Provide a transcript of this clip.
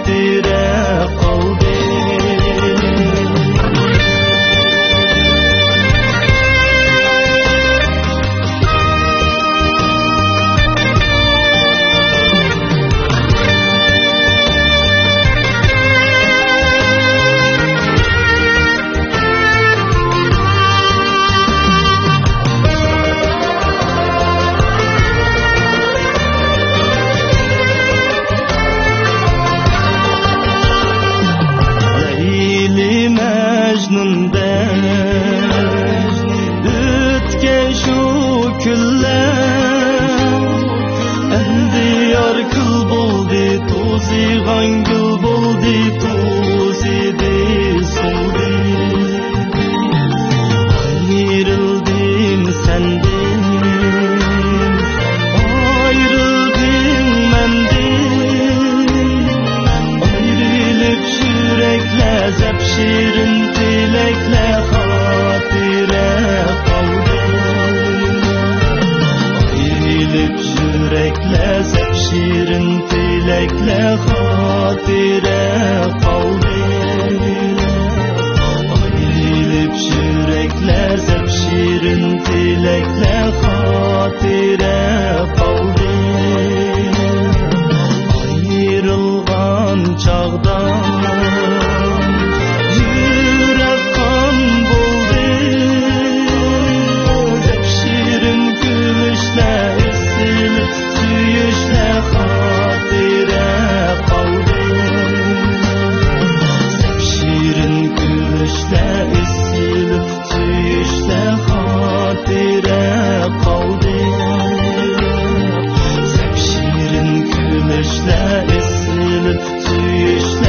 xotire qalbi. Ötken şu küller endi yar kıl buldi, to'zigan gul buldi, to'zidi so'ldi. Ayrıldım senden, ayrıldım menden. Ayrılıp yürekle zep şirin dilekle xotire qalbi. Ayrılıp yürekle zep şirin dilekle xotire qalbi. Ayrılıp yürekle zep şirin dilekle xotire qalbi. Ayrılgan çağda yürek kan buldu, zep şirin gülüşle esilip süyüşle xotire qalbi. Zep şirin gülüşle esilip süyüşle xotire qalbi. Zep şirin gülüşle esilip süyüşle